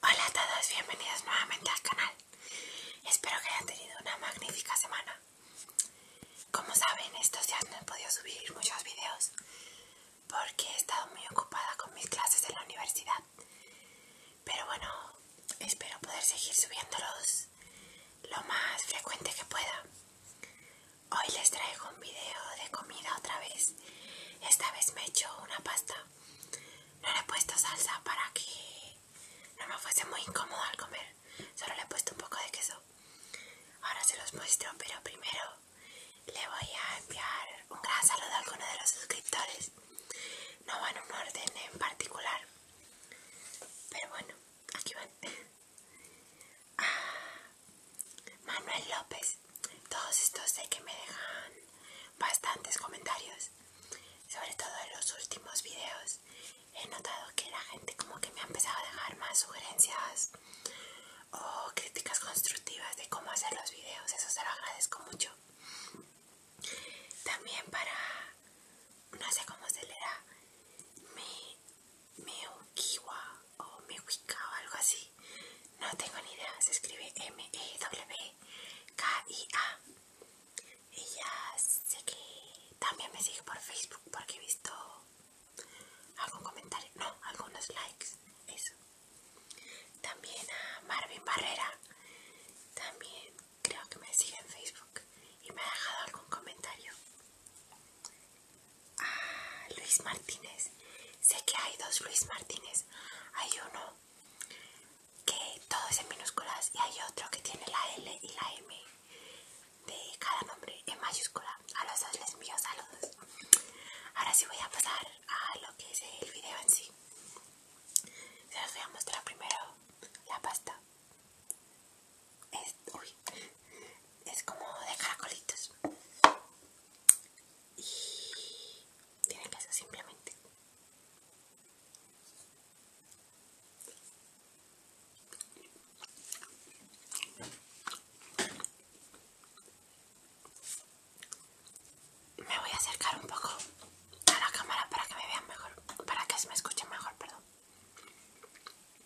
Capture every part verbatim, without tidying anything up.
Hola a todos, bienvenidos nuevamente al canal. Espero que hayan tenido una magnífica semana. Como saben, estos días no he podido subir muchos vídeos porque he estado muy ocupada con mis clases en la universidad. Pero bueno, espero poder seguir subiéndolos lo más frecuente que pueda. Hoy les traigo un video de comida otra vez. Esta vez me he hecho una pasta. No le he puesto salsa para que no me fuese muy incómodo al comer. Solo le he puesto un poco de queso. Ahora se los muestro, pero primero le voy a enviar un gran saludo a alguno de los suscriptores. No va en un orden en particular, pero bueno, aquí van. Ah, Manuel López. Todos estos sé que me dejan bastantes comentarios, sobre todo en los últimos videos. He notado que la gente como que me ha empezado a dejar más sugerencias o críticas constructivas de cómo hacer los videos. Eso se lo agradezco mucho. También para, no sé cómo se leerá, mi Miukiwa o Miwika o algo así, no tengo ni idea, se escribe M E W K I A. Ella sé que también me sigue por Facebook porque he visto algún comentario, no, algunos likes, eso. También a Marvin Barrera, también creo que me sigue en Facebook y me ha dejado algún comentario. A Luis Martínez, sé que hay dos Luis Martínez, hay uno que todo es en minúsculas y hay otro que tiene la L y la M de cada nombre en mayúscula. A los dos les envío saludos. Ahora sí voy a pasar a lo que es el video en sí. Se los voy a mostrar primero la pasta. Es, uy, es como de caracolitos y tiene queso simplemente. Me voy a acercar un poco a la cámara para que me vean mejor, para que se me escuche mejor, perdón.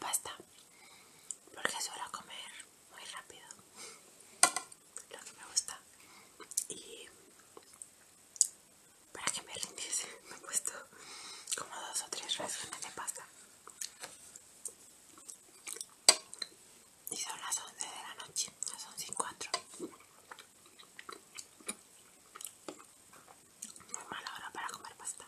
pasta porque suelo comer muy rápido, lo que me gusta. Y para que me rindiese me he puesto como dos o tres raciones de pasta. Y son las once de la noche, las once y cuatro. Muy mala hora para comer pasta.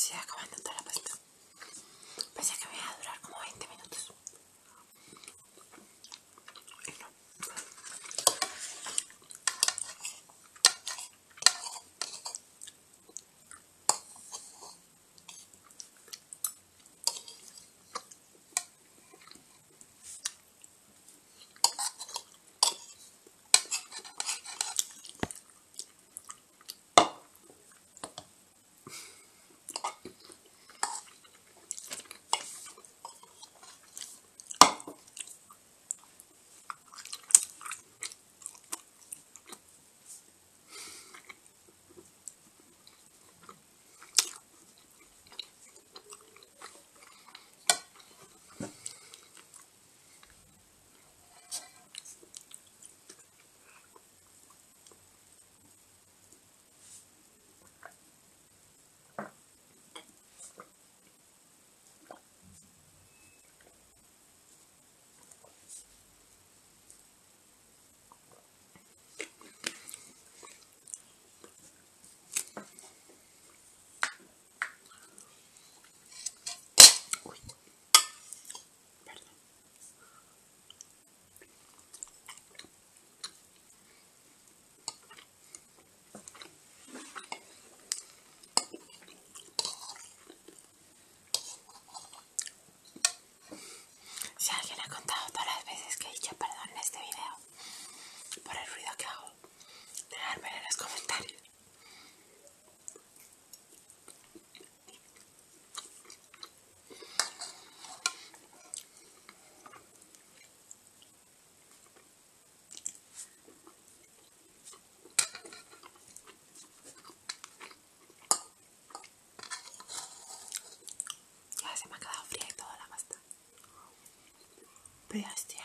estoy acabando toda la pasta. Pensé que me iba a durar como veinte minutos. Y no. Si alguien ha contado todas las veces que he dicho perdón en este video por el ruido que hago, dejadmelo en los comentarios. Ya se me ha quedado fría y toda la pasta. Pero ya estoy